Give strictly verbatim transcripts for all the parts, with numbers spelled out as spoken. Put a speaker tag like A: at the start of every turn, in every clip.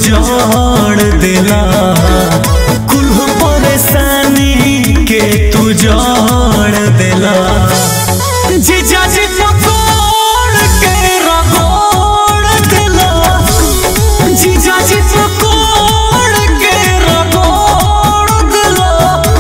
A: जोड़ देला कुल परेशानी के तू जोड़ देला जीजा जी पकोड़ के रगोड़ देला जीजा जी पकोड़ के रगोड़ देला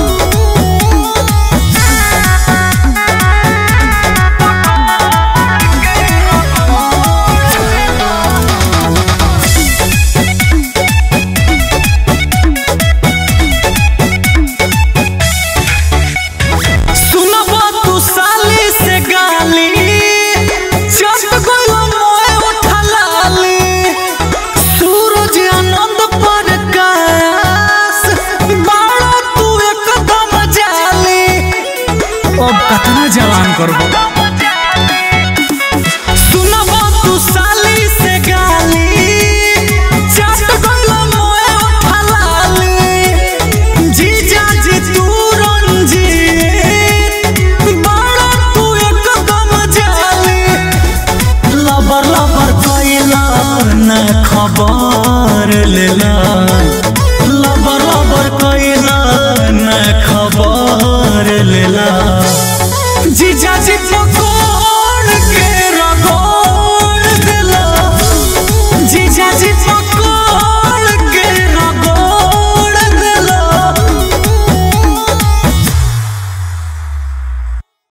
A: कतना जवान करबो सुनबो तू साली से गाली चाट गलो मोए उठलाली जीजा जी तू रंजीत बड़ा तू एकदम जाली लबर लबर कइला न खबर लेला लबर लबर कइला न खबर लेला